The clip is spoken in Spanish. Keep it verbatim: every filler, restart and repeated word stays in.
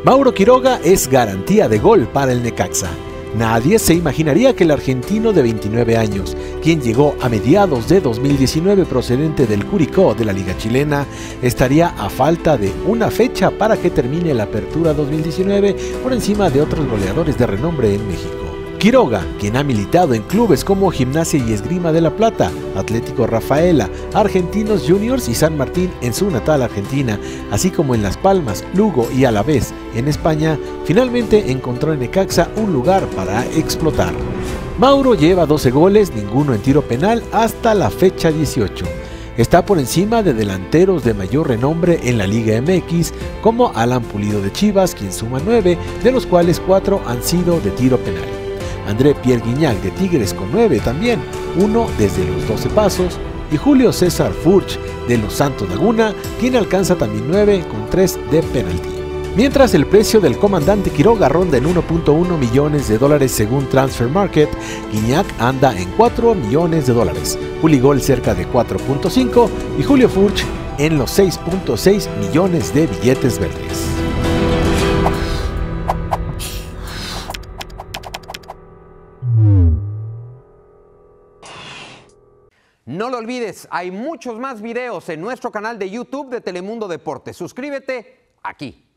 Mauro Quiroga es garantía de gol para el Necaxa. Nadie se imaginaría que el argentino de veintinueve años, quien llegó a mediados de dos mil diecinueve procedente del Curicó de la Liga Chilena, estaría a falta de una fecha para que termine la apertura dos mil diecinueve por encima de otros goleadores de renombre en México. Quiroga, quien ha militado en clubes como Gimnasia y Esgrima de la Plata, Atlético Rafaela, Argentinos Juniors y San Martín en su natal Argentina, así como en Las Palmas, Lugo y Alavés en España, finalmente encontró en Necaxa un lugar para explotar. Mauro lleva doce goles, ninguno en tiro penal hasta la fecha dieciocho. Está por encima de delanteros de mayor renombre en la Liga M X, como Alan Pulido de Chivas, quien suma nueve, de los cuales cuatro han sido de tiro penal. André Pierre Guignac de Tigres con nueve también, uno desde los doce pasos, y Julio César Furch de los Santos Laguna, quien alcanza también nueve con tres de penalti. Mientras el precio del comandante Quiroga ronda en uno punto uno millones de dólares según Transfer Market, Guignac anda en cuatro millones de dólares, Puligol cerca de cuatro punto cinco y Julio Furch en los seis punto seis millones de billetes verdes. No lo olvides, hay muchos más videos en nuestro canal de YouTube de Telemundo Deportes. Suscríbete aquí.